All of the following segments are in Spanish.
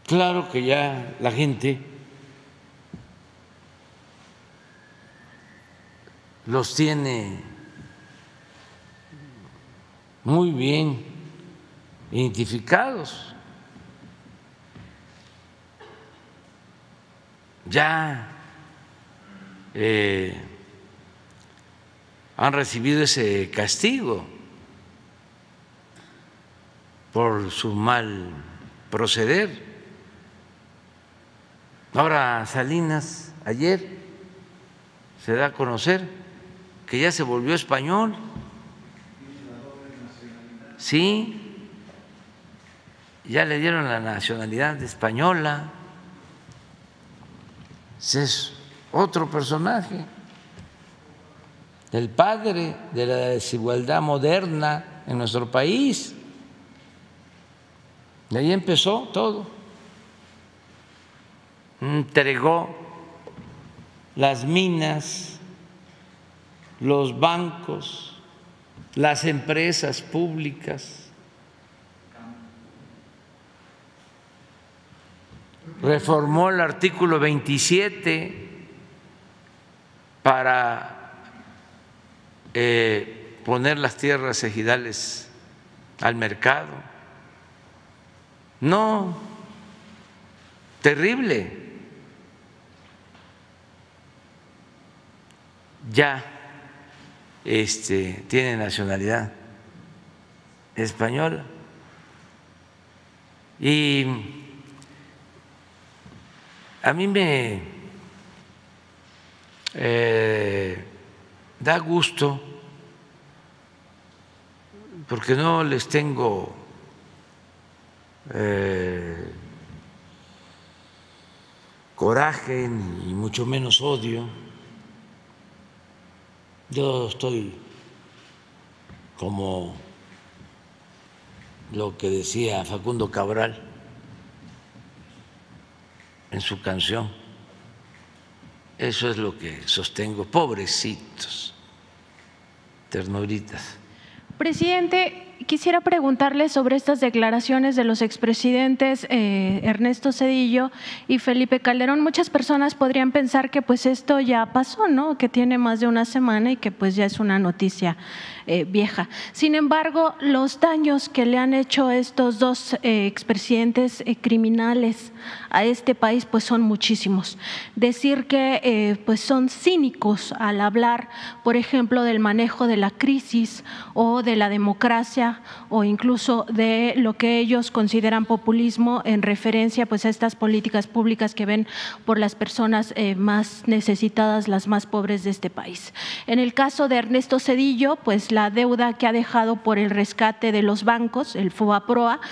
Claro que ya la gente los tiene muy bien identificados. Ya han recibido ese castigo por su mal proceder. Ahora Salinas ayer se da a conocer que ya se volvió español. Sí, ya le dieron la nacionalidad española. Ese es otro personaje, el padre de la desigualdad moderna en nuestro país. De ahí empezó todo. Entregó las minas, los bancos, las empresas públicas, reformó el artículo 27 para poner las tierras ejidales al mercado. No, terrible. Ya tiene nacionalidad española. Y a mí me da gusto porque no les tengo coraje ni mucho menos odio. Yo estoy como lo que decía Facundo Cabral en su canción. Eso es lo que sostengo. Pobrecitos, ternuritas. Presidente, quisiera preguntarle sobre estas declaraciones de los expresidentes Ernesto Zedillo y Felipe Calderón. Muchas personas podrían pensar que pues esto ya pasó, ¿no? Que tiene más de una semana y que pues ya es una noticia vieja. Sin embargo, los daños que le han hecho estos dos expresidentes criminales a este país pues son muchísimos. Decir que pues son cínicos al hablar, por ejemplo, del manejo de la crisis o de la democracia o incluso de lo que ellos consideran populismo en referencia pues a estas políticas públicas que ven por las personas más necesitadas, las más pobres de este país. En el caso de Ernesto Zedillo, pues la deuda que ha dejado por el rescate de los bancos, el FOBAPROA,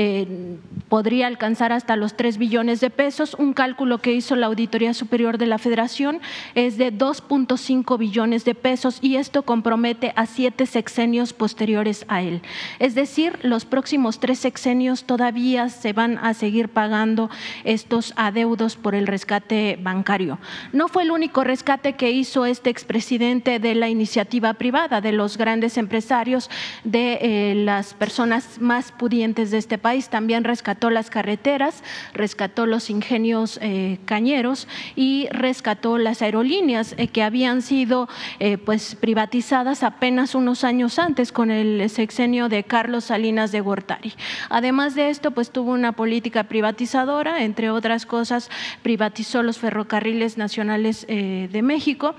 podría alcanzar hasta los 3 billones de pesos. Un cálculo que hizo la Auditoría Superior de la Federación es de 2.5 billones de pesos y esto compromete a 7 sexenios posteriores a él. Es decir, los próximos 3 sexenios todavía se van a seguir pagando estos adeudos por el rescate bancario. No fue el único rescate que hizo este expresidente de la iniciativa privada, de los grandes empresarios, de las personas más pudientes de este país. También rescató las carreteras, rescató los ingenios cañeros y rescató las aerolíneas que habían sido pues privatizadas apenas unos años antes con el sexenio de Carlos Salinas de Gortari. Además de esto, pues tuvo una política privatizadora, entre otras cosas, privatizó los ferrocarriles nacionales de México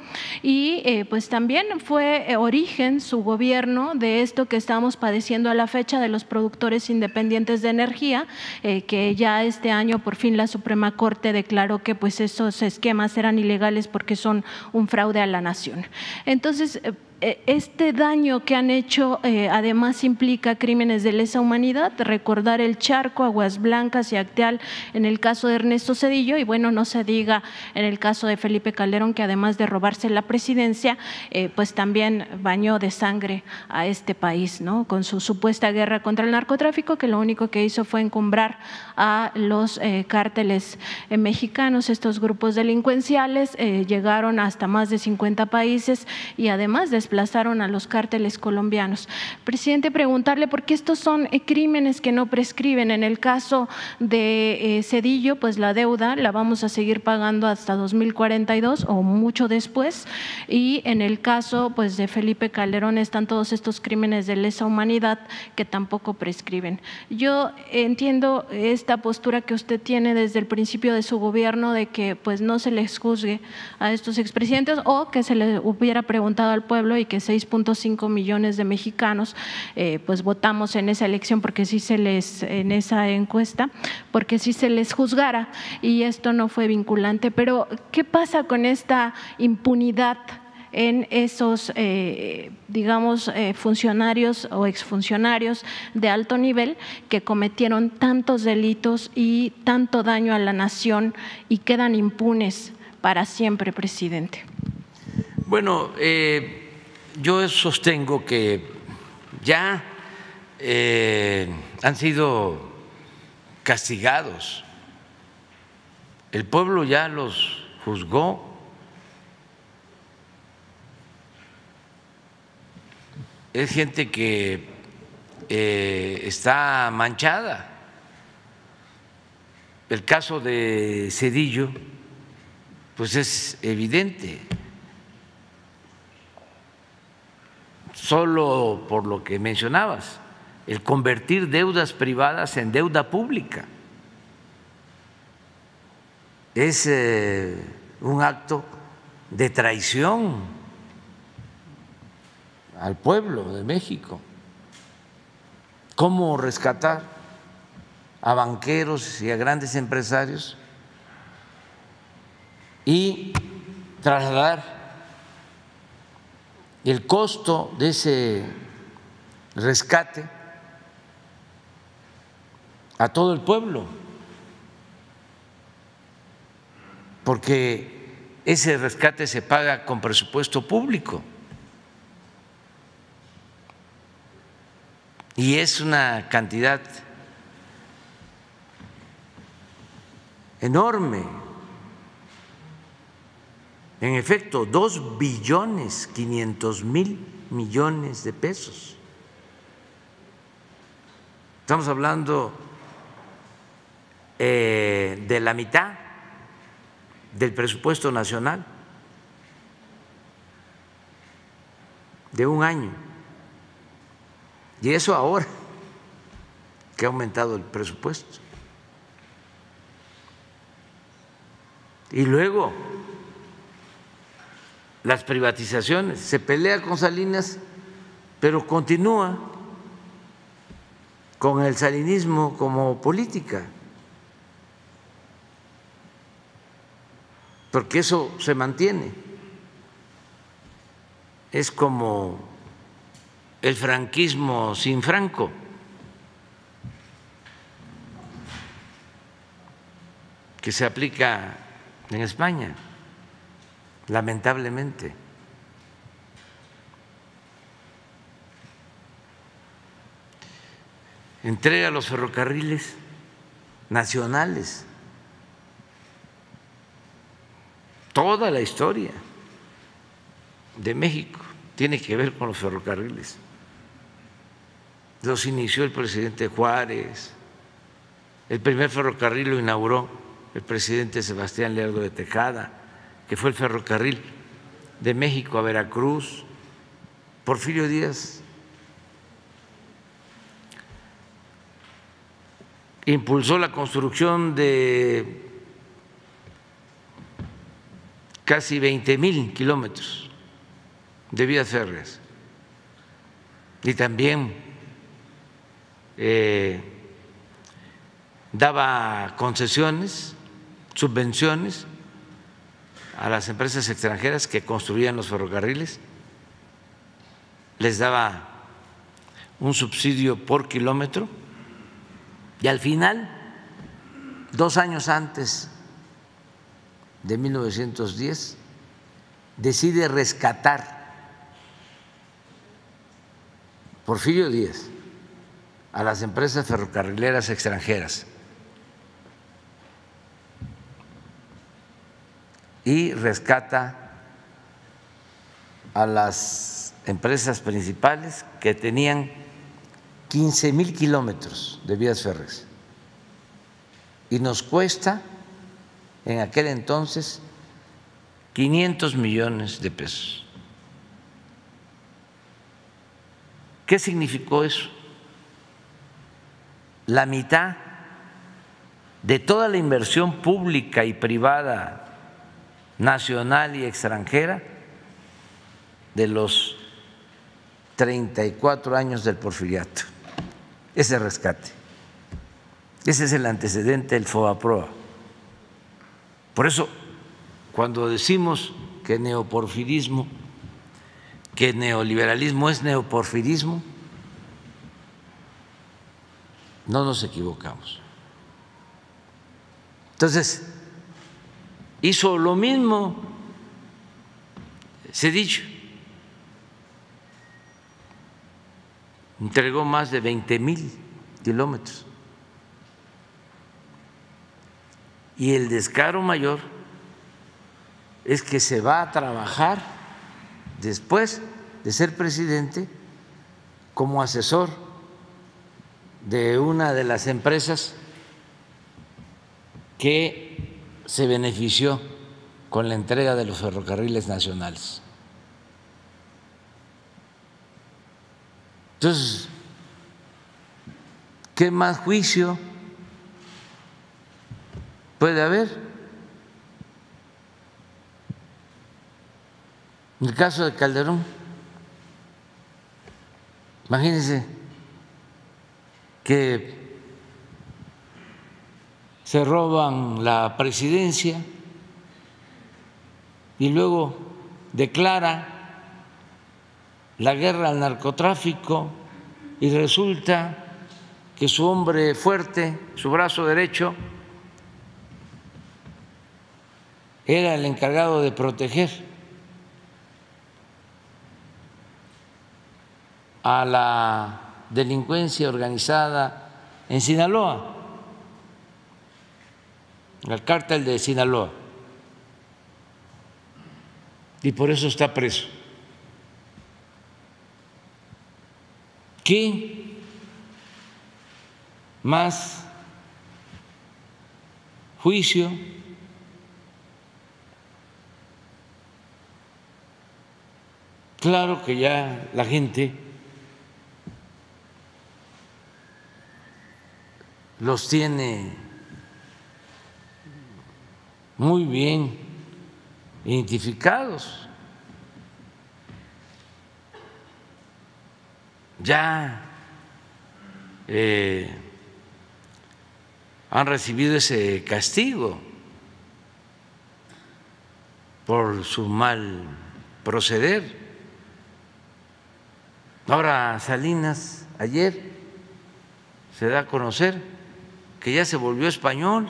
y pues también fue origen su gobierno de esto que estamos padeciendo a la fecha de los productores independientes de energía, que ya este año por fin la Suprema Corte declaró que pues esos esquemas eran ilegales porque son un fraude a la nación. Entonces, este daño que han hecho además implica crímenes de lesa humanidad, recordar el Charco, Aguas Blancas y Acteal en el caso de Ernesto Zedillo y bueno, no se diga en el caso de Felipe Calderón, que además de robarse la presidencia, pues también bañó de sangre a este país, ¿no? Con su supuesta guerra contra el narcotráfico, que lo único que hizo fue encumbrar a los cárteles mexicanos. Estos grupos delincuenciales llegaron hasta más de 50 países y además después desplazaron a los cárteles colombianos. Presidente, preguntarle porque estos son crímenes que no prescriben. En el caso de Zedillo, pues la deuda la vamos a seguir pagando hasta 2042 o mucho después, y en el caso pues de Felipe Calderón están todos estos crímenes de lesa humanidad que tampoco prescriben. Yo entiendo esta postura que usted tiene desde el principio de su gobierno de que pues no se les juzgue a estos expresidentes, o que se le hubiera preguntado al pueblo y que 6.5 millones de mexicanos pues votamos en esa elección porque sí se les, en esa encuesta, porque sí se les juzgara, y esto no fue vinculante. Pero ¿qué pasa con esta impunidad en esos, digamos, funcionarios o exfuncionarios de alto nivel que cometieron tantos delitos y tanto daño a la nación y quedan impunes para siempre, presidente? Bueno, yo sostengo que ya han sido castigados, el pueblo ya los juzgó. Es gente que está manchada. El caso de Zedillo, pues es evidente, solo por lo que mencionabas, el convertir deudas privadas en deuda pública. Es un acto de traición al pueblo de México. ¿Cómo rescatar a banqueros y a grandes empresarios y trasladar el costo de ese rescate a todo el pueblo? Porque ese rescate se paga con presupuesto público y es una cantidad enorme. En efecto, 2.500.000.000.000 de pesos. Estamos hablando de la mitad del presupuesto nacional de un año. Y eso ahora que ha aumentado el presupuesto. Y luego las privatizaciones, se pelea con Salinas, pero continúa con el salinismo como política, porque eso se mantiene. Es como el franquismo sin Franco. Que se aplica en España, lamentablemente. Entrega los ferrocarriles nacionales, toda la historia de México tiene que ver con los ferrocarriles. Los inició el presidente Juárez, el primer ferrocarril lo inauguró el presidente Sebastián Lerdo de Tejada, que fue el ferrocarril de México a Veracruz. Porfirio Díaz impulsó la construcción de casi 20,000 kilómetros de vías férreas y también daba concesiones, subvenciones a las empresas extranjeras que construían los ferrocarriles, les daba un subsidio por kilómetro y al final, 2 años antes de 1910, decide rescatar Porfirio Díaz a las empresas ferrocarrileras extranjeras y rescata a las empresas principales que tenían 15,000 kilómetros de vías férreas y nos cuesta en aquel entonces 500 millones de pesos. ¿Qué significó eso? La mitad de toda la inversión pública y privada, nacional y extranjera, de los 34 años del Porfiriato. Ese rescate. Ese es el antecedente del FOBAPROA. Por eso, cuando decimos que neoporfirismo, que neoliberalismo es neoporfirismo, no nos equivocamos. Entonces, hizo lo mismo Zedillo, entregó más de 20,000 kilómetros. Y el descaro mayor es que se va a trabajar después de ser presidente como asesor de una de las empresas que se benefició con la entrega de los ferrocarriles nacionales. Entonces, ¿qué más juicio puede haber? En el caso de Calderón, imagínense que se roban la presidencia y luego declara la guerra al narcotráfico y resulta que su hombre fuerte, su brazo derecho, era el encargado de proteger a la delincuencia organizada en Sinaloa, al cártel de Sinaloa, y por eso está preso. ¿Qué más juicio Claro que ya la gente los tiene muy bien identificados. Ya han recibido ese castigo por su mal proceder. Ahora Salinas, ayer se da a conocer que ya se volvió español.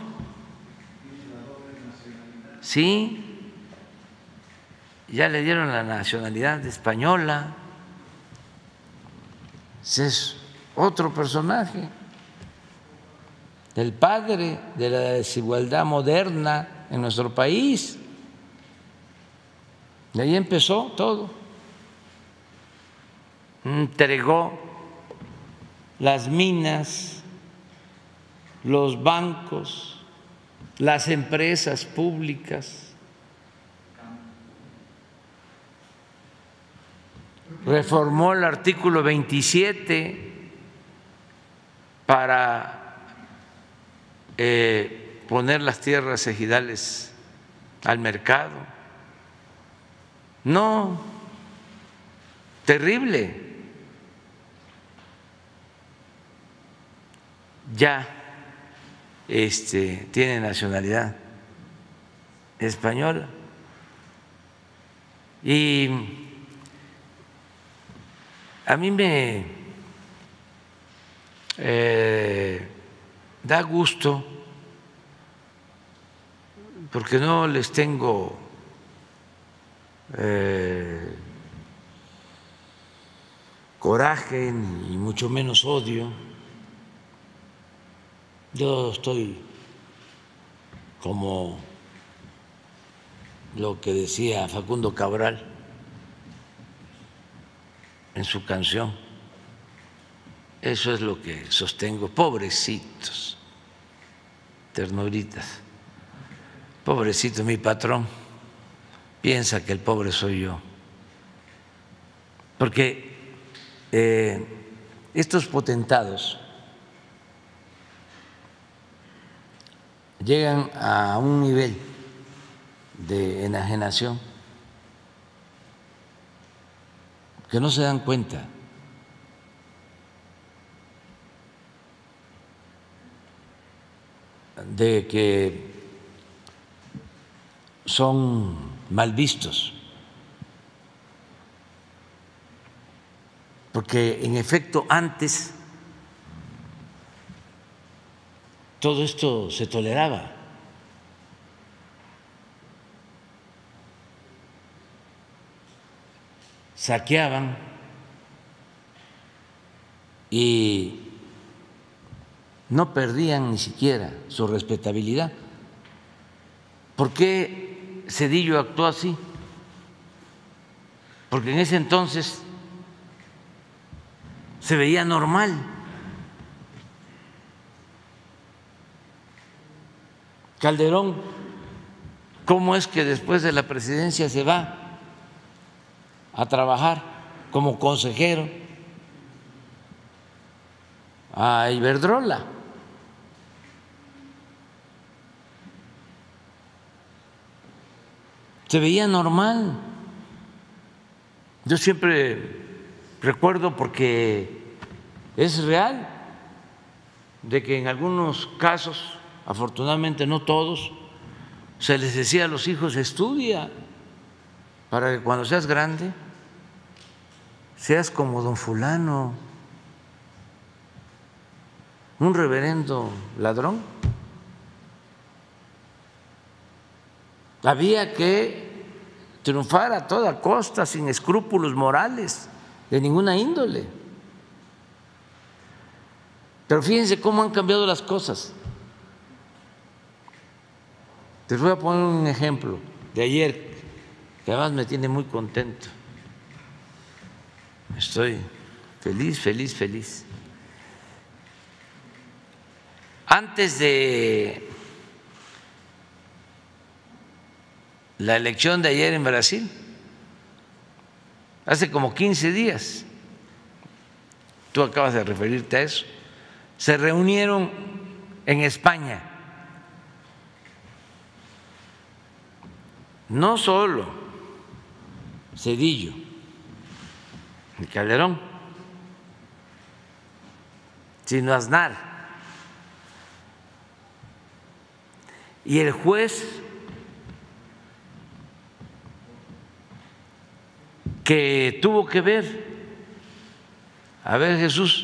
Sí, ya le dieron la nacionalidad española. Ese es otro personaje, el padre de la desigualdad moderna en nuestro país. De ahí empezó todo. Entregó las minas, los bancos, las empresas públicas, reformó el artículo 27 para poner las tierras ejidales al mercado. No, terrible. Ya tiene nacionalidad española y a mí me da gusto porque no les tengo coraje ni mucho menos odio. Yo estoy como lo que decía Facundo Cabral, en su canción. Eso es lo que sostengo. Pobrecitos, ternuritas. Pobrecito, mi patrón piensa que el pobre soy yo. Porque estos potentados llegan a un nivel de enajenación que no se dan cuenta de que son mal vistos, porque en efecto antes todo esto se toleraba. Saqueaban y no perdían ni siquiera su respetabilidad. ¿Por qué Zedillo actuó así? Porque en ese entonces se veía normal. Calderón, ¿cómo es que después de la presidencia se va a trabajar como consejero a Iberdrola? Se veía normal. Yo siempre recuerdo, porque es real, de que en algunos casos, afortunadamente no todos, se les decía a los hijos: estudia para que cuando seas grande seas como don fulano, un reverendo ladrón. Había que triunfar a toda costa, sin escrúpulos morales de ninguna índole. Pero fíjense cómo han cambiado las cosas. Les voy a poner un ejemplo de ayer, que además me tiene muy contento. Estoy feliz. Antes de la elección de ayer en Brasil, hace como 15 días, tú acabas de referirte a eso, se reunieron en España no solo Zedillo y Calderón, sino Aznar y el juez que tuvo que ver. A ver, Jesús,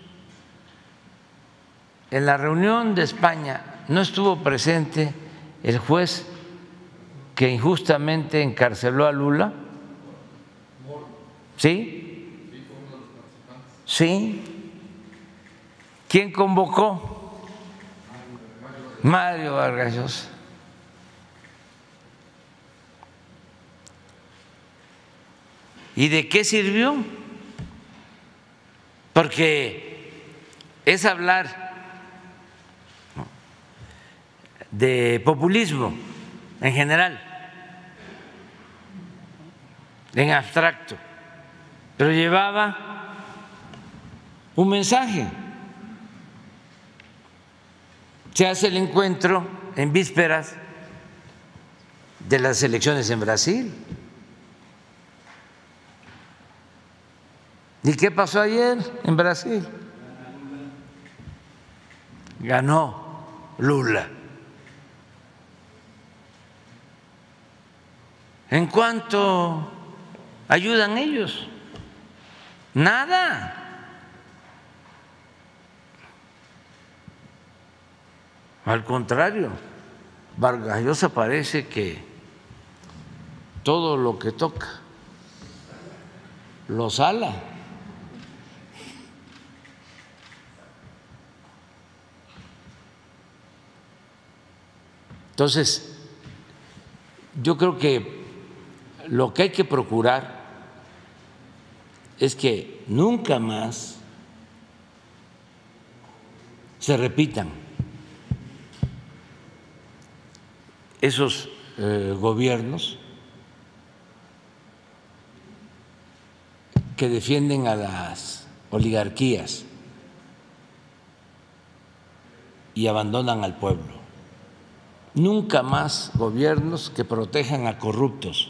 en la reunión de España no estuvo presente el juez que injustamente encarceló a Lula. ¿Sí? ¿Sí? ¿Quién convocó? Mario Vargas Llosa. ¿Y de qué sirvió? Porque es hablar de populismo en general, en abstracto, pero llevaba un mensaje. Se hace el encuentro en vísperas de las elecciones en Brasil. ¿Y qué pasó ayer en Brasil? Ganó Lula. ¿En cuánto ayudan ellos? Nada. Al contrario, Vargas Llosa parece que todo lo que toca lo sala. Entonces, yo creo que lo que hay que procurar es que nunca más se repitan esos gobiernos que defienden a las oligarquías y abandonan al pueblo. Nunca más gobiernos que protejan a corruptos.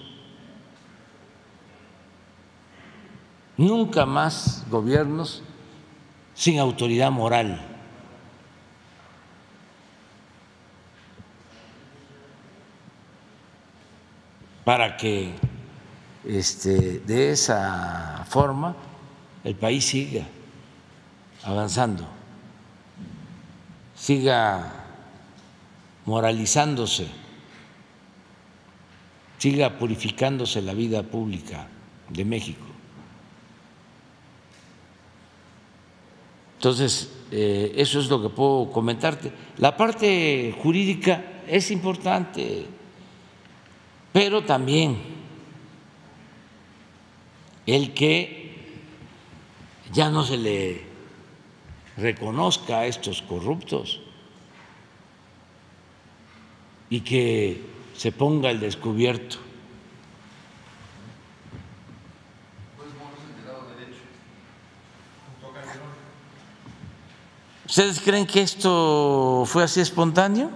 Nunca más gobiernos sin autoridad moral. Para que de esa forma el país siga avanzando, siga moralizándose, siga purificándose la vida pública de México. Entonces, eso es lo que puedo comentarte. La parte jurídica es importante, pero también el que ya no se le reconozca a estos corruptos y que se ponga al descubierto. ¿Ustedes creen que esto fue así espontáneo?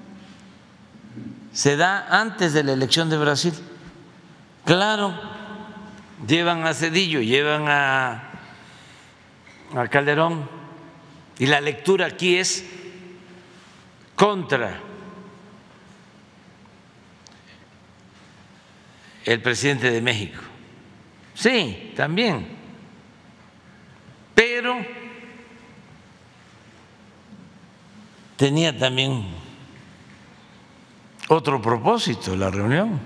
Se da antes de la elección de Brasil. Claro, llevan a Zedillo, llevan a Calderón, y la lectura aquí es contra el presidente de México. Sí, también, pero tenía también otro propósito la reunión.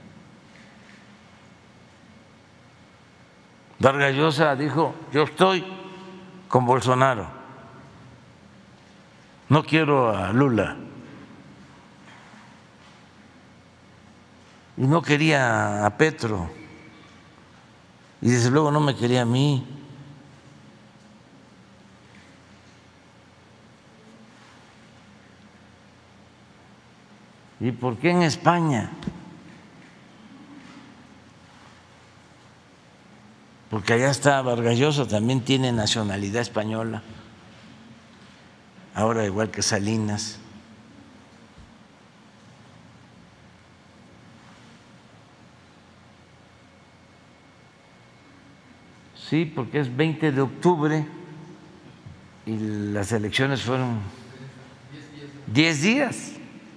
Vargas Llosa dijo: yo estoy con Bolsonaro, no quiero a Lula. Y no quería a Petro, y desde luego no me quería a mí. ¿Y por qué en España? Porque allá está Vargas Llosa, también tiene nacionalidad española, ahora igual que Salinas. Sí, porque es 20 de octubre y las elecciones fueron 10 días.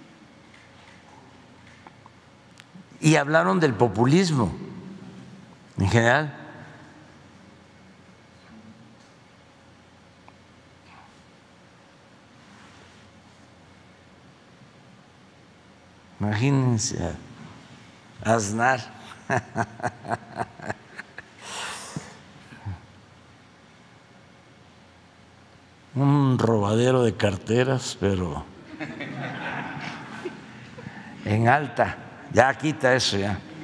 Y hablaron del populismo en general. Imagínense a Aznar. Un robadero de carteras, pero en alta. Ya quita eso ya.